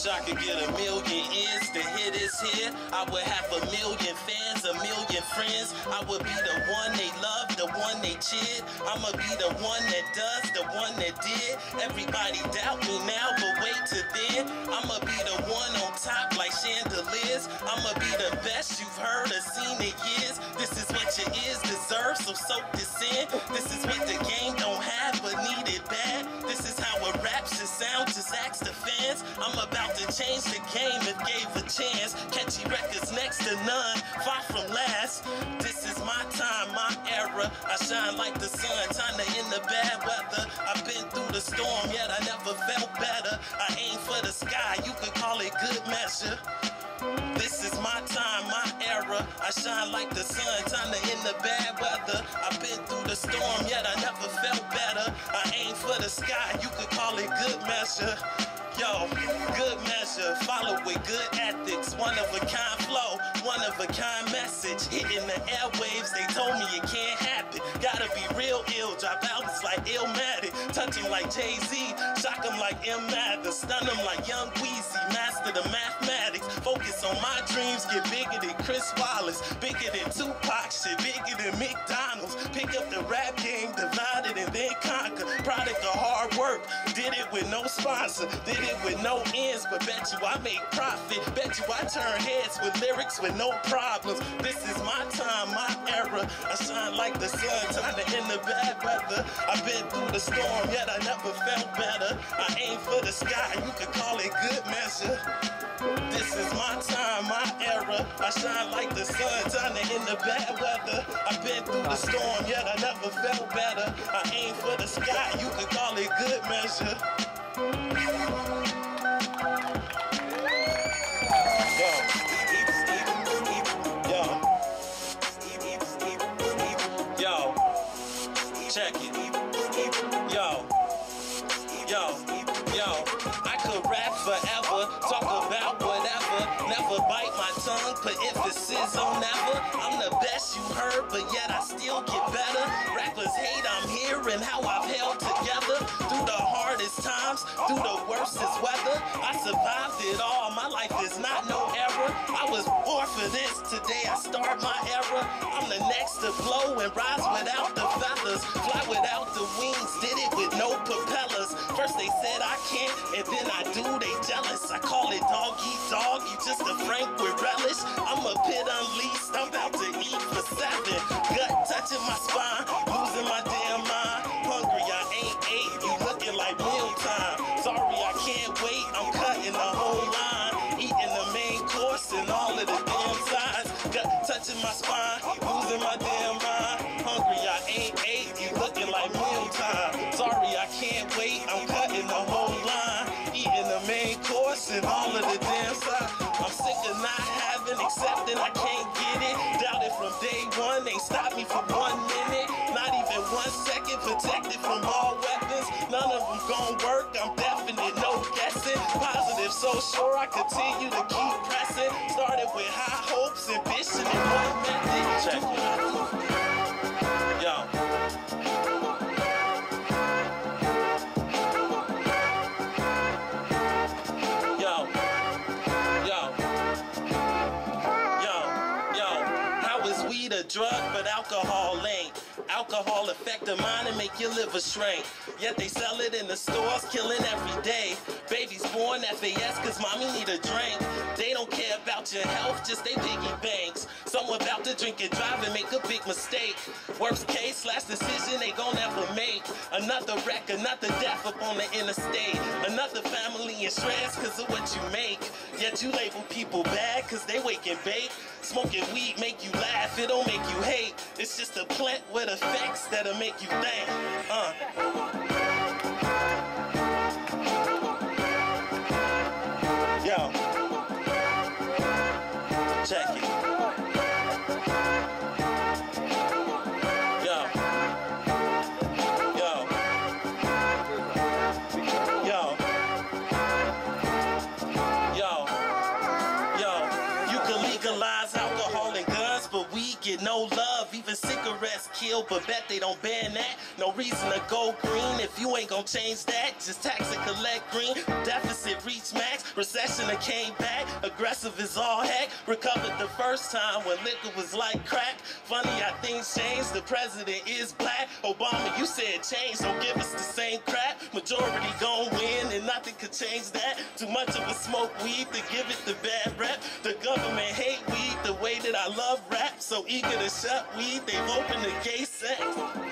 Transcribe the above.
Wish I could get 1 million ears to hear this here. I would have 1 million fans, 1 million friends. I would be the one they love, the one they cheered. I'ma be the one that does, the one that did. Everybody doubt me now, but wait till then. I'ma be the one on top like chandeliers. I'ma be the best you've heard or seen in years. This is what your ears deserve, so soak this in. This is what the game don't have but need it bad. This is how a rap should sound, just ask the fans. I'm about to change the game if gave a chance. Catchy records next to none, far from last. This is my time, my era. I shine like the sun, time to end the bad weather. I've been through the storm, yet I never felt better. I aim for the sky, you could call it good measure. This is my time, my era. I shine like the sun, time to end the bad weather. I've been through the storm, yet I never felt better. I aim for the sky, you could call it good measure. Yo, good measure, follow with good ethics. One of a kind flow, one of a kind message. Hitting the airwaves, they told me it can't happen. Gotta be real ill, drop albums like Illmatic. Touch them like Jay-Z, shock them like M. Mathers. Stun them like Young Weezy, master the mathematics. Focus on my dreams, get bigger than Chris Wallace. Bigger than Tupac, shit, bigger than McDonald's. Pick up the rap game, divide it and then conquer. Product of hard work, did it with no sponsor. Did it with no ends, but bet you I make profit. Bet you I turn heads with lyrics with no problems. This is my time, my era. I shine like the sun, time to end the bad weather. I've been through the storm, yet I never felt better. I aim for the sky, you could call it good measure. This is my time, my era. I shine like the sun, time to end the bad weather. I've been through the storm, yet I never felt better. I aim for the sky, you could call it good measure. Yo, check it. Yo, I could rap forever, talk about whatever, never bite my tongue, put emphasis on never. I'm the best you heard, but yet I still get better. Rappers hate I'm here and how I've held together through the hardest times, through the worstest weather. I survived it all, my life is not no error. I was born for this, today I start my era. I'm the next to blow and rise without the feathers, fly without the wings, did it with no propellers. First they said I can't, and then I do, they jealous. I call it dog eat dog, you just a frank with relish. I'm a pit unleashed, I'm about to eat for 7. Gut touching my spine, losing my damn mind. Hungry, I ain't ate, you looking like mealtime. Sorry, I can't wait, I'm cutting the whole line. Eating the main course and all of the damn sides. Gut touching my spine, losing my damn mind. Hungry, I ain't ate, you looking like mealtime. Sorry, I can't wait, I'm cutting the whole line. Eating the main course and all of the damn sides. I'm sick of not having, accepting I can't get it. Doubt it from day one, ain't stopped me for 1 minute. Not even 1 second, protected from all weapons. None of them gon' work, I'm definite, no guessing. Positive, so sure I continue to keep pressing. Started with high hopes, ambition, and one method. Check it out. Yo. A drug, but alcohol ain't. Alcohol affect the mind and make your liver shrink. Yet they sell it in the stores, killing every day. Babies born FAS cause mommy need a drink. They don't care about your health, just they piggy banks. Someone about to drink and drive and make a big mistake. Worst case, last decision they gon' never make. Another wreck, another death up on the interstate. Another family in stress cause of what you make. Yet you label people bad cause they wake and bake. Smoking weed make you laugh, it don't make you hate. It's just a plant with effects that'll make you think. Yo, check it. Legalize alcohol and guns, but we get no love. Even cigarettes IRS kill, but bet they don't ban that. No reason to go green if you ain't gonna change that. Just tax and collect green. Deficit reached max. Recession that came back. Aggressive is all heck. Recovered the first time when liquor was like crack. Funny how things change. The president is black. Obama, you said change, don't give us the same crap. Majority gon' win and nothing could change that. Too much of a smoke weed to give it the bad rep. The government hate weed the way that I love rap. So eager to shut weed, they've opened the gay sex.